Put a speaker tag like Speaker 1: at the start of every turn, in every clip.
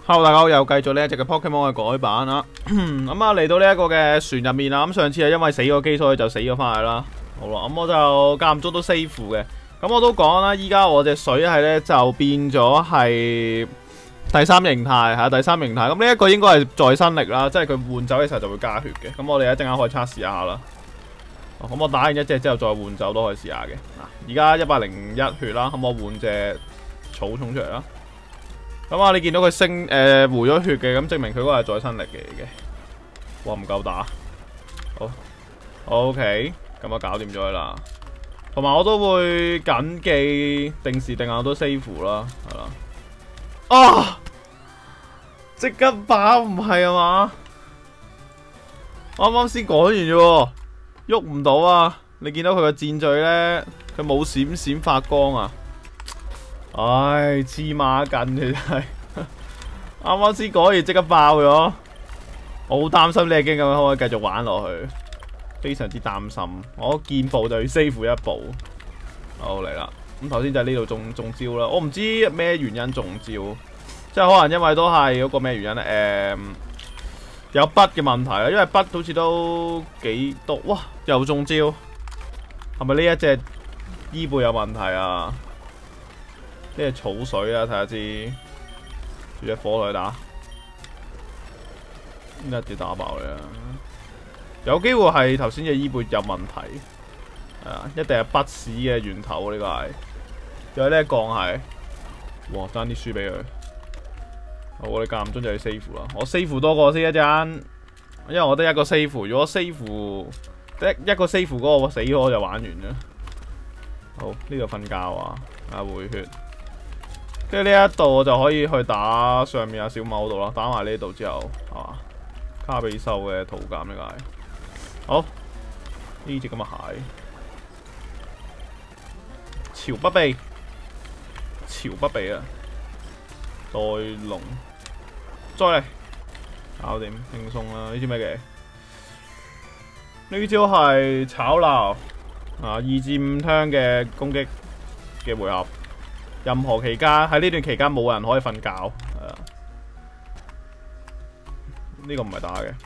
Speaker 1: Hello， 大家好，又繼續呢一隻嘅 Pokemon 嘅改版啦。咁啊嚟到呢一個嘅船入面啦。咁上次係因為死咗機，所以就死咗翻去啦。好啦，咁我就間唔中都 save 嘅。咁我都講啦，依家我隻水系呢就變咗係第三形態，係第三形態。咁呢一個應該係再生力啦，即係佢換走嘅時候就會加血嘅。咁我哋一陣間可以測試下啦。咁我打完一隻之後再換走都可以試下嘅。嗱，而家101血啦，咁我換隻草蟲出嚟啦。咁啊，你見到佢升回咗血嘅，咁證明佢嗰個係再生力嚟嘅。哇，唔夠打。好 ，OK， 咁啊搞掂咗佢啦。同埋我都會緊記定時定候都 save 啦，係啦。啊！即刻爆唔係啊嘛？啱啱先講完啫喎，喐唔到啊！你見到佢個箭嘴咧，佢冇閃閃發光啊！唉，黐孖筋嘅真係，啱啱先講完即刻爆咗，我好擔心呢個經咁樣可唔可以繼續玩落去，非常之擔心。我見步就要 save 一步。好嚟啦，咁頭先就喺呢度中招啦，我唔知咩原因中招，即係可能因為都係嗰個咩原因咧？有筆嘅問題啦，因為筆好似都幾多，哇，又中招，係咪呢一隻伊貝有問題啊？呢係草水啊，睇下知。住隻火落去打，一啲打爆你啊！有機會係頭先隻伊貝有問題，係啊，一定係筆屎嘅源頭呢個係。有呢一降係，哇，爭啲輸俾佢。好，我哋間唔中就要 save 啦。我 save 多個先一陣，因為我得一個 save。如果 save 得一個 save 嗰個我死咗我就玩完啦。好，呢度瞓覺啊，回血。跟住呢一度我就可以去打上面阿小某度啦，打埋呢度之後，係嘛？卡比獸嘅圖鑑呢個係。好，呢隻咁嘅蟹，朝不避，朝不避啊！再龍，再嚟，搞掂，輕鬆啦！呢招咩嘅？呢招係炒鬧啊！2至5 turn 嘅攻擊嘅回合。任何期間喺呢段期間冇人可以瞓覺，係啊，呢個唔係打嘅，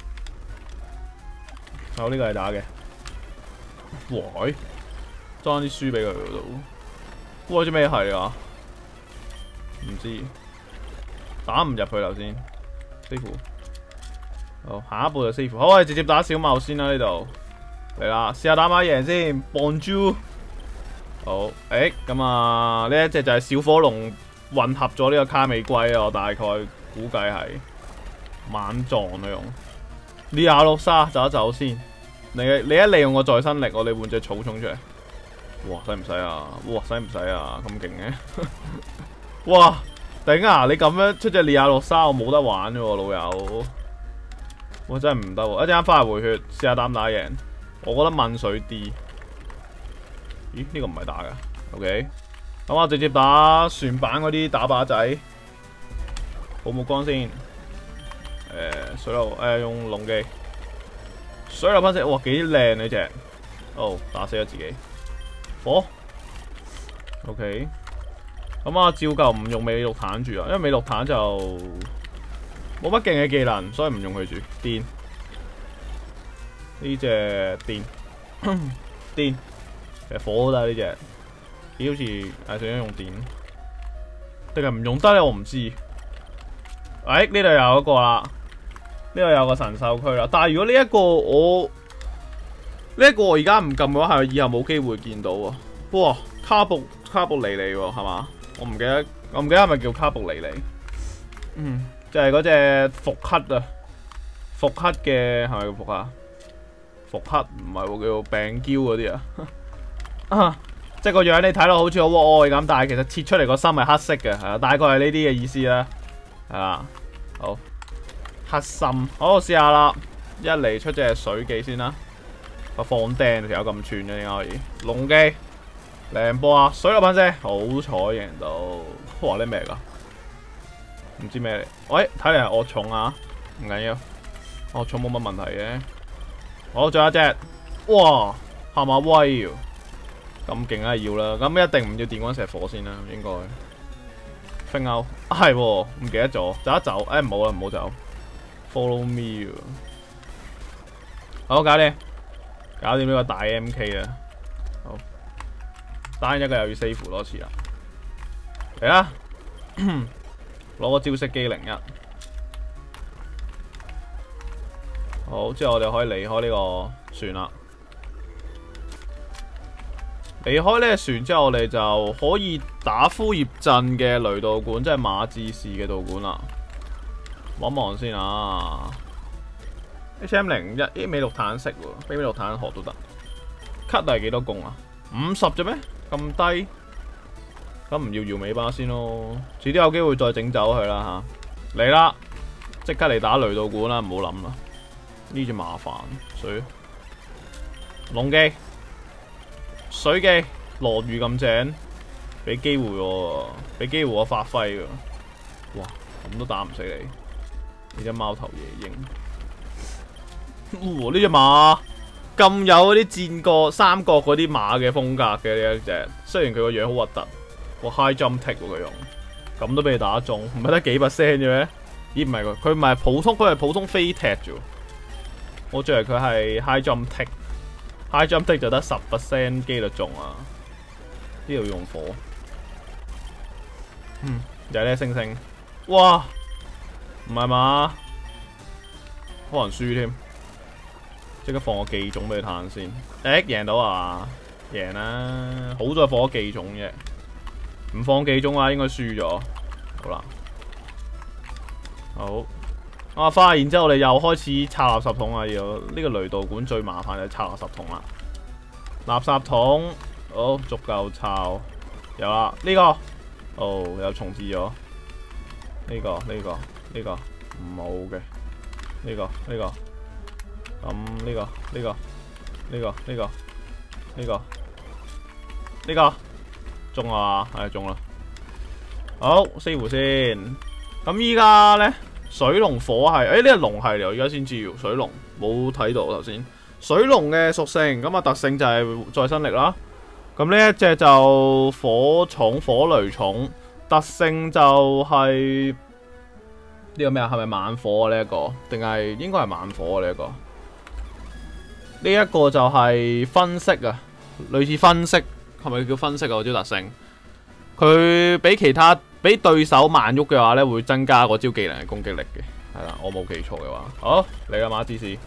Speaker 1: 呢個係打嘅。喂，裝啲書俾佢嗰度，哇！啲咩係啊？唔知，打唔入去頭先。save， 好，下一步就 save。好，我哋直接打小茂先啦，呢度嚟啦，試下打馬贏先。Bonjour。好，咁啊，呢一隻就係小火龍混合咗呢個卡美龜啊，我大概估計係猛撞啊用。呢亞洛沙走一走先，你一利用個再生力，我哋換隻草蟲出嚟。哇，使唔使啊？哇，使唔使啊？咁勁嘅？哇，頂啊！你咁樣出隻利亞洛沙，我冇得玩嘅喎，老友。我真係唔得喎，一陣間翻嚟回血，試下打唔打贏。我覺得問水啲。咦？呢個唔係打噶 ，OK。咁我直接打船板嗰啲打靶仔，好冇光先。水流用龍技，水流噴射，哇幾靚呢隻。哦，打死咗自己。火 ，OK。咁啊，照舊唔用美綠彈住啊，因為美綠彈就冇乜勁嘅技能，所以唔用佢住。電呢隻電電。其實火都得呢隻，好似係想用電，定係唔用得咧？我唔知。呢度有一個啦，呢度有個神獸區啦。但係如果呢一個我而家唔撳嘅話，係咪以後冇機會見到啊？哇，卡布尼尼喎，係嘛？我唔記得係咪叫卡布尼尼？就係嗰隻復刻啊，復刻嘅係咪叫復刻？復刻唔係喎，叫病嬌嗰啲啊。即係個樣你睇落好似好可愛咁，但係其實切出嚟個心係黑色嘅，係啦，大概係呢啲嘅意思啦，係啦，好黑心，好試下啦，一嚟出隻水技先啦，個放釘條友咁串嘅點解可以？龍技靚波啊，水流噴射，好彩贏到，哇呢咩噶？唔知咩嚟？喂，睇嚟係惡蟲啊，唔緊要，惡蟲冇乜問題嘅，好仲有一隻，哇下馬威喎！咁勁梗係要啦，咁一定唔要電光石火先啦，應該。 飛歐係喎，唔記得咗，走一走，誒唔好啦，唔好走 ，follow me 好，搞掂呢個大 MK 啦，好，單一個又要 save 多次啦，嚟啦，攞個招式機01，好，之後我哋可以離開呢個船啦。離開呢隻船之後，我哋就可以打枯葉鎮嘅雷道館，即係馬志士嘅道館啦。望一望先啊 ！HM01 啲美陸坦識喎，俾美陸坦學都得。cut 係幾多貢啊？50啫咩？咁低？咁唔要搖尾巴先咯。遲啲有機會再整走佢啦吓。嚟啦！即刻嚟打雷道館啦，唔好諗啦。呢隻麻煩水龍機。水機落雨咁正，俾機會我，俾機會我發揮㗎。哇，咁都打唔死你！呢隻貓頭野鷹，呢隻馬咁有嗰啲戰國三國嗰啲馬嘅風格嘅呢一隻，雖然佢個樣好核突，哇 high jump tick 喎佢用，咁都俾你打中，唔係得幾%嘅咩？咦唔係喎，佢唔係普通，佢係普通飛踢啫。我以為佢係 high jump tick。High jump tick 就得10%機率中啊！呢度用火，又係呢星星，哇！唔係嘛？可能輸添，即刻放個技種俾佢彈先。贏到啊！贏啦！好在放咗技種啫，唔放技種嘅話應該輸咗。好啦，好。花，然之後我哋又開始拆垃圾桶啊！要呢個雷道館最麻煩就係拆垃圾桶啦。垃圾桶好足夠抄，有啦呢個，哦有重置咗，呢個唔好嘅，呢個，咁呢個中啊，係中啦。好，save先。咁依家咧。水龍火係，呢個龍係嚟，我而家先知喎。水龍冇睇到頭先。水龍嘅屬性，咁啊特性就係再生力啦。咁呢一隻就火重、火雷重，特性就係呢個咩啊？係咪猛火啊？呢一個定係應該係猛火啊？呢一個呢一個就係分析啊，類似分析，係咪叫分析啊？嗰招特性，佢比對手慢喐嘅話咧，會增加嗰招技能嘅攻擊力嘅，係啦，我冇記錯嘅話。好嚟啦，馬芝士。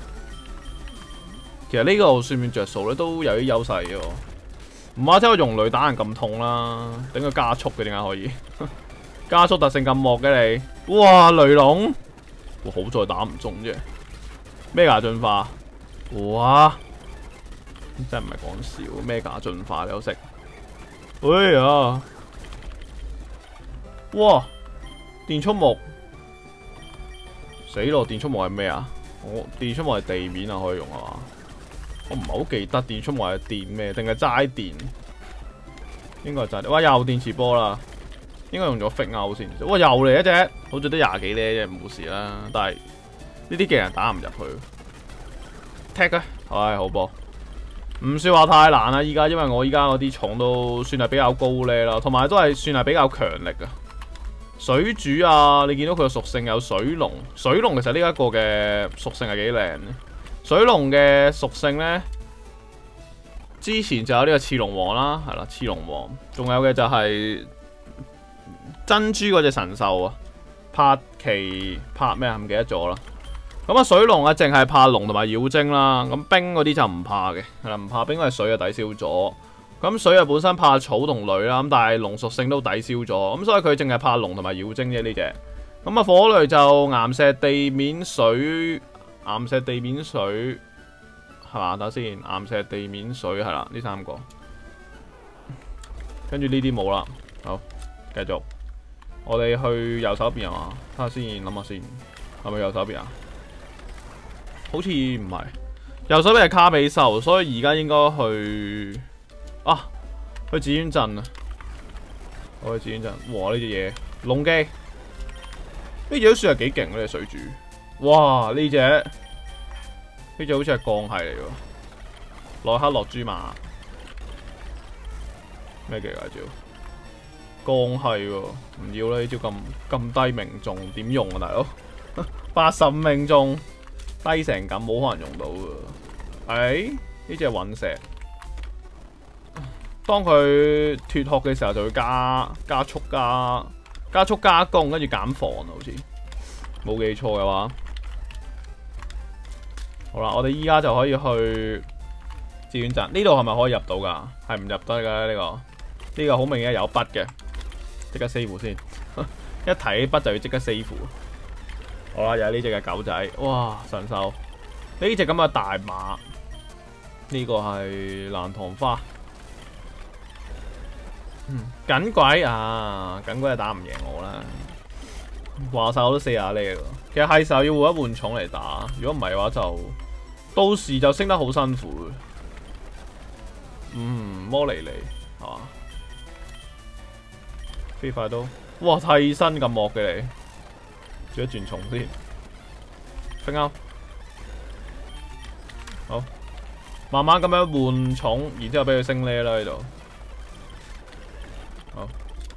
Speaker 1: 其實呢個算唔算着數咧？都有啲優勢嘅。唔話聽我用雷打人咁痛啦，等佢加速嘅點解可以？加速特性咁惡嘅你，哇雷龍，哇好在打唔中啫。咩牙進化？哇，真係唔係講笑，咩牙進化你都識？哎呀！哇！電觸木死咯！電觸木係咩啊？電觸木係地面啊，可以用係嘛？我唔係好記得電觸木係電咩，定係齋電？應該係齋電。哇！又電磁波啦，應該用咗 fake out 先。哇！又嚟一隻，好似得20幾呢啫，冇事啦。但係呢啲技能打唔入去。踢啊！唉，好波，唔算話太難啦。依家因為我依家嗰啲重都算係比較高呢啦，同埋都係算係比較強力啊。水主啊，你見到佢嘅屬性有水龍，水龍其實呢一個嘅屬性係幾靚嘅。水龍嘅屬性呢，之前就有呢個刺龍王啦，係啦，刺龍王，仲有嘅就係珍珠嗰隻神獸啊，拍咩啊？唔記得咗啦。咁啊，水龍啊，淨係怕龍同埋妖精啦，咁冰嗰啲就唔怕嘅，係啦，唔怕冰，因為水啊抵消咗。咁水啊本身怕草同雷啦，咁但係龍屬性都抵消咗，咁所以佢淨係怕龍同埋妖精啫呢隻。咁啊火雷就岩石地面水係嘛？等下先，岩石地面水係啦，呢3個。跟住呢啲冇啦，好，繼續。我哋去右手邊啊嘛，睇下先，諗下先，係咪右手邊啊？好似唔係，右手邊係卡比獸，所以而家應該去。啊！去紫苑鎮啊！我去紫苑鎮。哇！呢隻嘢龍機，呢隻都算係幾勁呢隻水主。哇！呢隻好似係鋼系嚟喎。洛克洛豬馬咩嘅介紹？ 鋼係喎，唔要啦！呢招咁低命中，點用啊大佬？80命中，低成咁，冇可能用到㗎。呢隻係隕石。當佢脫殼嘅時候，就會加速加攻，跟住減防啊，好似冇記錯嘅話。好啦，我哋依家就可以去志願站。呢度係咪可以入到㗎？係唔入得㗎呢個？呢個好明顯有筆嘅，即刻 save 先。一睇筆就要即刻 save。好啦，又係呢隻嘅狗仔，哇神獸！呢隻咁嘅大馬，呢個係爛糖花。緊鬼啊！緊鬼係打唔贏我啦。話晒我都40呢喎。其實係時候要換一換寵嚟打，如果唔係嘅話就到時就升得好辛苦。摩尼尼係嘛？飛快刀，哇替身咁惡嘅你，轉一轉蟲先。飛鈎，好，慢慢咁樣換寵，然之後俾佢升呢啦喺度。好，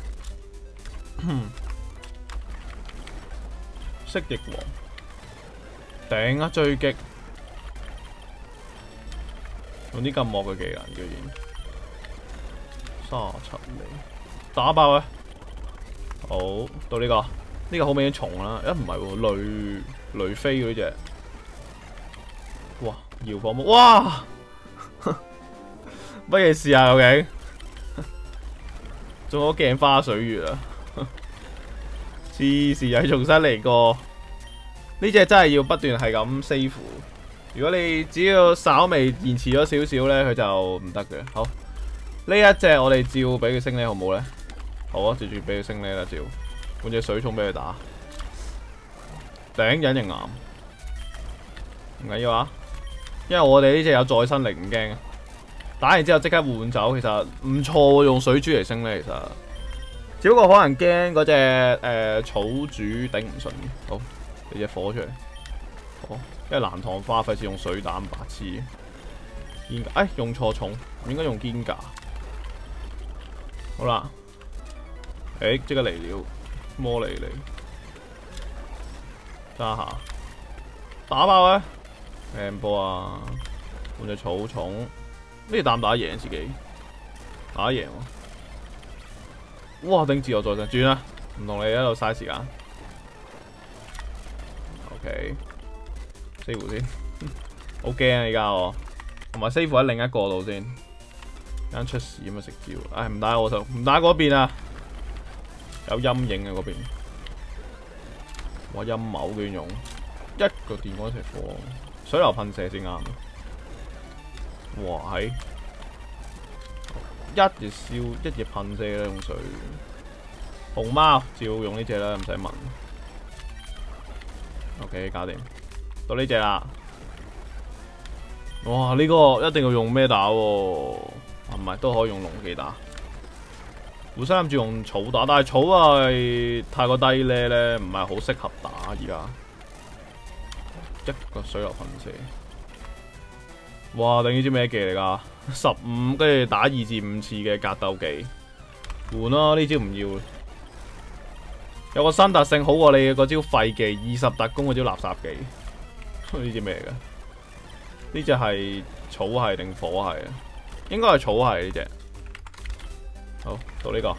Speaker 1: 蜥蜴王，頂啊追擊，用啲咁惡嘅技能居然，37厘，打爆啊！好，到呢個，呢個好明顯蟲啦，唔係喎，雷飛嗰隻，哇，搖火魔，哇，乜嘢事啊究竟？中咗鏡花水月啊！黐線又重新嚟過，呢隻真係要不斷係咁 save。如果你只要稍微延遲咗少少咧，佢就唔得嘅。好，呢一隻我哋照俾佢升呢，好唔好咧？好啊，直接俾佢升呢啦，照換隻水蟲俾佢打。頂隱形岩，唔緊要啊，因為我哋呢隻有再生力，唔驚。打完之後即刻換走，其實唔錯喎，用水珠嚟升咧，其實只不過可能驚嗰隻草主頂唔順。好，俾隻火出嚟。好，因為藍糖花費事用水彈白痴。堅架，用錯蟲，唔應該用堅架。好啦，即刻嚟了，摩尼尼，揸下，打爆啊！靚波啊！換隻草蟲。呢打唔打贏自己？打贏喎！哇！頂自我再上轉啦，唔同你喺度嘥時間。OK， save 先，好驚啊！而家我同埋 save 喺另一個度先，間出事咁啊食蕉！唔打我就唔打嗰邊啊！有陰影啊嗰邊。哇！陰謀居然用一個電光石火，水流噴射先啱。哇係，一嘢燒，一嘢噴射啦，用水。熊貓照用呢隻啦，唔使問。OK， 搞掂，到呢隻啦。哇，呢個一定要用咩打喎？唔係都可以用龍技打。本身諗住用草打，但係草係太過低咧，唔係好適合打而家。一個水流噴射。哇！頂呢招咩技嚟㗎？15跟住打2至5次嘅格鬥技，換啦！呢招唔要，有個新特性好過你嗰招廢技，20特攻嗰招垃圾技。呢招咩嚟㗎？呢隻係草系定火系啊？應該係草系呢隻。好，到呢個。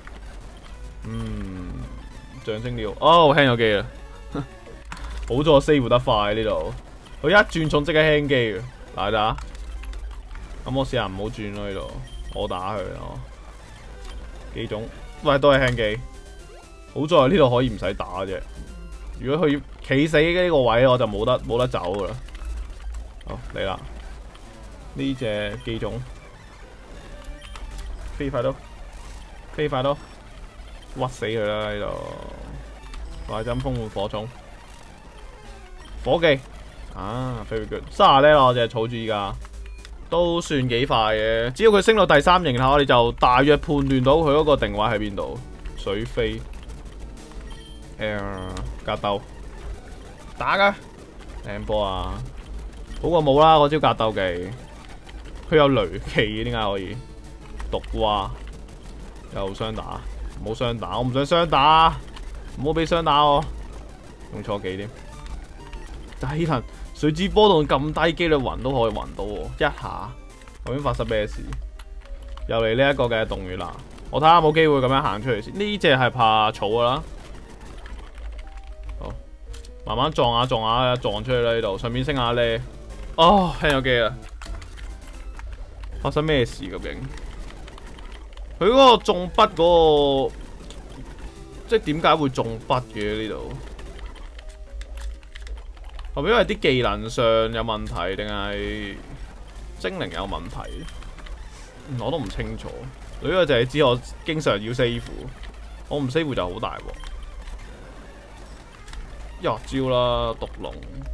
Speaker 1: 象徵料。哦，輕咗機啦。好在我 save 得快呢度，佢一轉重即刻輕機嘅。嗱打。咁我試下唔好轉咯呢度，我打佢咯。幾種，喂都係輕機。好在呢度可以唔使打啫。如果佢企死呢個位，我就冇得走噶啦。好嚟啦，呢隻機種，飛快刀，飛快刀，屈死佢啦呢度。快針風換火種，火技啊 ，very good。30呢我隻草住依家。都算幾快嘅，只要佢升到第3型後，我哋就大約判斷到佢嗰個定位喺邊度。水飛，格鬥，打㗎，靚波啊！好過冇啦，嗰招格鬥技，佢有雷技嘅，點解可以？毒蛙，又雙打， 唔好雙打，我唔想雙打，唔好俾雙打我。用錯技添。但係呢輪水之波動咁低機率暈都可以暈到喎，一下究竟發生咩事？又嚟呢一個嘅洞穴啦，我睇下有冇機會咁樣行出嚟先。呢隻係怕草噶啦，好，慢慢撞下撞下撞出去啦呢度，順便升下呢。哦，輕咗機啦，發生咩事究竟？佢嗰個中筆嗰個，即係點解會中筆嘅呢度？係咪因為啲技能上有問題，定係精靈有問題？我都唔清楚。呢個就係知我經常要 save， 我唔 save 就好大鑊。一招啦，毒龍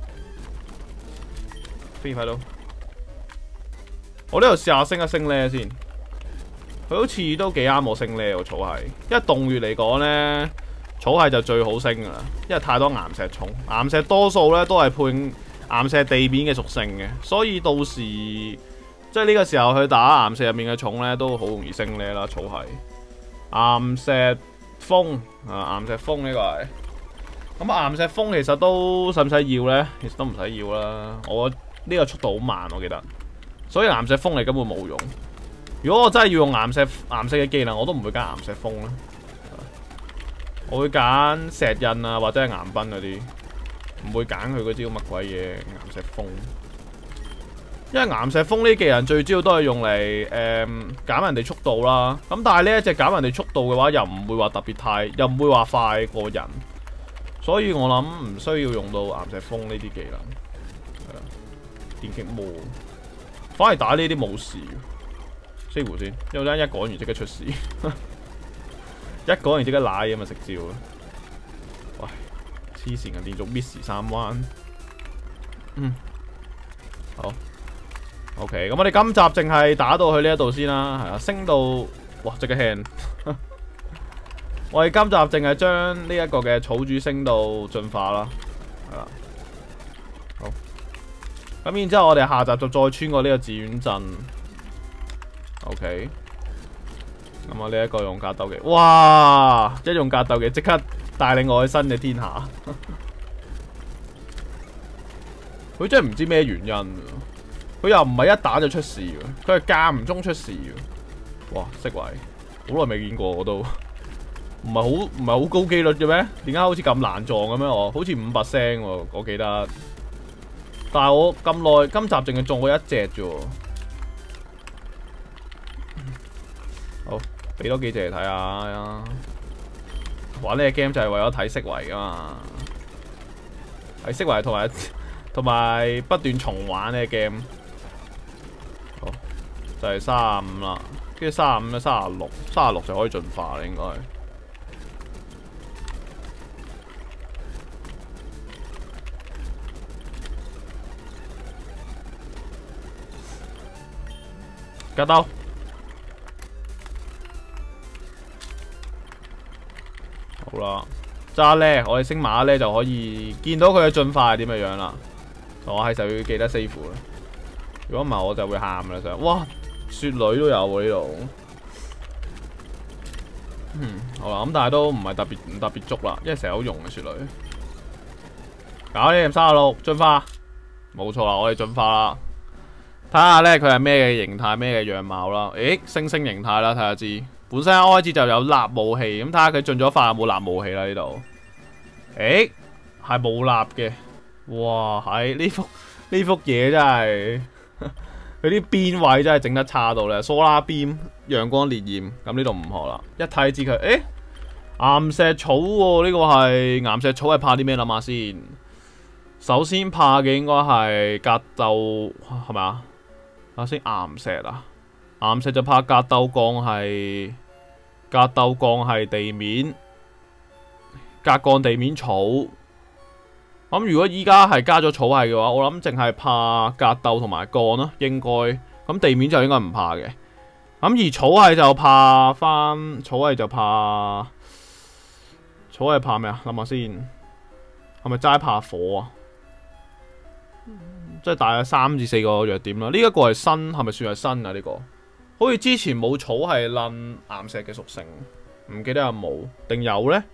Speaker 1: 飛快到。我呢度試下升一升呢先。佢好似都幾啱我升呢個草係，因為洞穴嚟講呢。草係就最好升噶啦，因為太多岩石重，岩石多數咧都係配岩石地面嘅屬性嘅，所以到時即係呢個時候去打岩石入面嘅重咧，都好容易升呢啦。草係岩石風啊，岩石風呢個係咁岩石風其實都使唔使要咧？其實都唔使要啦。我呢個速度好慢，我記得，所以岩石風你根本冇用。如果我真係要用岩石嘅技能，我都唔會加岩石風啦。我會揀石印啊，或者係岩崩嗰啲，唔會揀佢嗰招乜鬼嘢岩石風。因為岩石風呢啲技能最主要都係用嚟減人哋速度啦。咁但係呢一隻減人哋速度嘅話，又唔會話特別太，又唔會話快過人，所以我諗唔需要用到岩石風呢啲技能。係啦，電擊魔，反而打呢啲冇事。save 先，因為等一講完即刻出事。一講完即刻瀨咁啊，食蕉啊！喂，黐線啊，連續 miss 3彎。好。OK， 咁我哋今集淨係打到去呢一度先啦，係啊，升到哇即刻 hand。我哋今集淨係將呢一個嘅草主升到進化啦，係啦。好。咁然之後我哋下集就再穿過呢個自遠鎮。OK。咁我呢一個用格鬥技，哇！一用格鬥技即刻帶領我去新嘅天下。佢真係唔知咩原因，佢又唔係一打就出事嘅，佢係間唔中出事嘅。哇！釋懷，好耐未見過我都，唔係好高機率嘅咩？點解好似咁難撞嘅咩？我好似5%喎，我記得。但係我咁耐，今集淨係撞過一隻啫。好。俾多幾隻嚟睇下，玩呢個 game 就係為咗睇色圍噶嘛，係色圍同埋不斷重玩呢個 game。好，就係35啦，跟住35咧36就可以進化啦，應該。格鬥。好啦，揸咧，我哋升馬咧就可以見到佢嘅進化係點嘅樣啦。我係就要記得 save 啦，如果唔係我就會喊啦想。哇，雪女都有喎呢度。好啦，咁但係都唔係特別足啦，因為成日好用嘅雪女。搞呢 M36進化，冇錯啦，我哋進化啦。睇下咧佢係咩嘅形態，咩嘅樣貌啦。誒，星星形態啦，睇下知。本身一開始就有立武器，咁睇下佢進咗化有冇立武器啦呢度。誒，係冇立嘅。哇，係呢幅嘢真係，佢啲邊位真係整得差到咧。蘇拉邊陽光烈焰，咁呢度唔學啦。一睇知佢，誒，岩石草喎，呢個係岩石草係怕啲咩？諗下先。首先怕嘅應該係格鬥，係咪啊？睇下先，岩石啊。岩石就怕格鬥鋼係地面，格鋼地面草。咁如果依家係加咗草系嘅話，我諗淨係怕格鬥同埋鋼啦，應該。咁地面就應該唔怕嘅。咁而草系就怕翻，草系怕咩啊？諗下先，係咪齋怕火啊？即係大約3至4個弱點啦。呢一個係新，係咪算係新啊？呢個好似之前冇草係撚岩石嘅屬性， 唔記得有冇定有呢？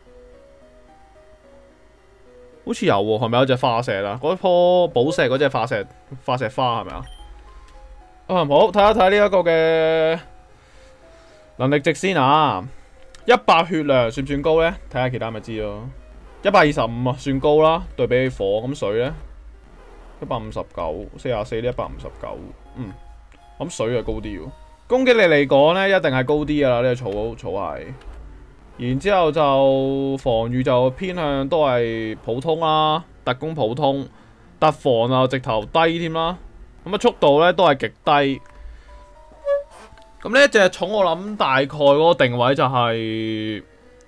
Speaker 1: 好似有喎，係咪有隻化石啊？嗰棵寶石嗰隻化石花係咪啊？好，睇一睇呢一個嘅能力值先啊！100血量算唔算高呢？睇下其他咪知咯。125啊，算高啦。對比起火咁水呢 159、44呢159，咁水就高啲喎。攻擊力嚟講呢，一定係高啲噶啦，呢個草係。然之後就防禦就偏向都係普通啦，特攻普通，特防啊直頭低添啦。咁啊速度咧都係極低。咁呢一隻寵我諗大概嗰個定位就係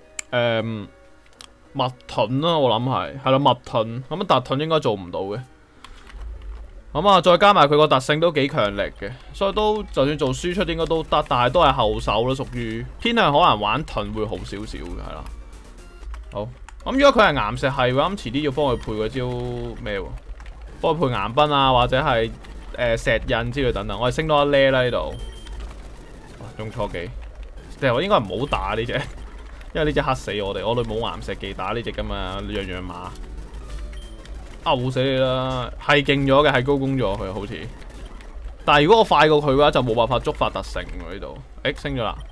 Speaker 1: 密盾啦，我諗係啦密盾。咁啊特盾應該做唔到嘅。咁啊再加埋佢個特性都幾強力嘅，所以都就算做輸出應該都得，但係都係後手咯，屬於偏向可能玩盾會好少少嘅，係啦。好，咁如果佢係岩石係嘅話，咁遲啲要幫佢配嗰招咩喎？幫佢配岩崩啊，或者係石印之類等等。我哋升多一 level 啦呢度。用錯技，其實我應該唔好打呢隻，因為呢隻黑死我哋，我哋冇岩石技打呢隻噶嘛，樣馬。嘔死你啦！係勁咗嘅，係高攻咗佢好似。但係如果我快過佢嘅話，就冇辦法觸發特性喎呢度。升咗啦。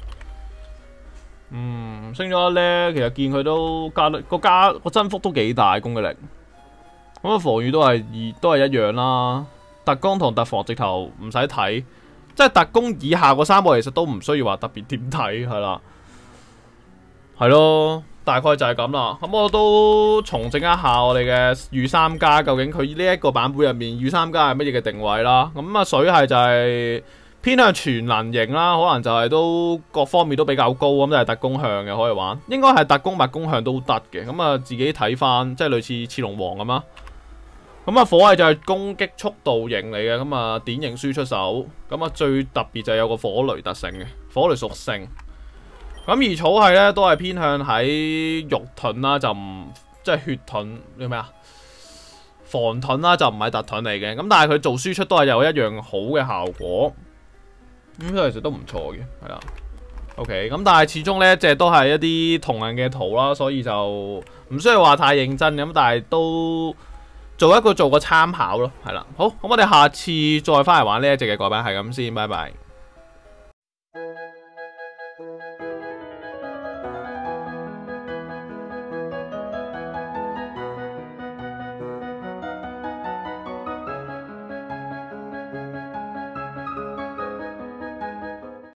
Speaker 1: 升咗咧，其實見佢都個增幅都幾大攻擊力。咁啊，防禦都係一樣啦。特攻同特防直頭唔使睇，即係特攻以下嗰3個其實都唔需要話特別點睇，係啦。係咯。大概就係咁啦，咁我都重整一下我哋嘅御三家，究竟佢呢一個版本入面御三家係乜嘢嘅定位啦？咁啊水系就係偏向全能型啦，可能就係都各方面都比較高，咁就係特攻向嘅可以玩，應該係特攻、物攻向都得嘅，咁啊自己睇翻，即係類似刺龍王咁啦。咁啊火系就係攻擊速度型嚟嘅，咁啊典型輸出手，咁啊最特別就係有個火雷特性嘅，火雷屬性。咁而草系咧都係偏向喺肉盾啦，就唔即係血盾叫咩啊？防盾啦，就唔係特盾嚟嘅。咁但係佢做輸出都係有一樣好嘅效果。咁所以其實都唔錯嘅，係啦。OK， 咁但係始終呢隻都係一啲同人嘅圖啦，所以就唔需要話太認真咁，但係都做個參考咯，係啦。好，咁我哋下次再翻嚟玩呢一隻嘅改版係咁先，拜拜。